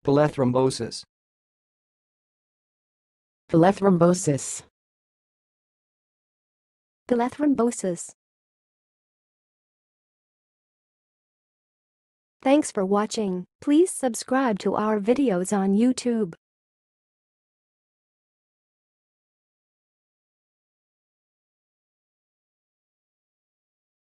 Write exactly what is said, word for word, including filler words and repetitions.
pylethrombosis, pylethrombosis, pylethrombosis. Thanks for watching. Please subscribe to our videos on YouTube.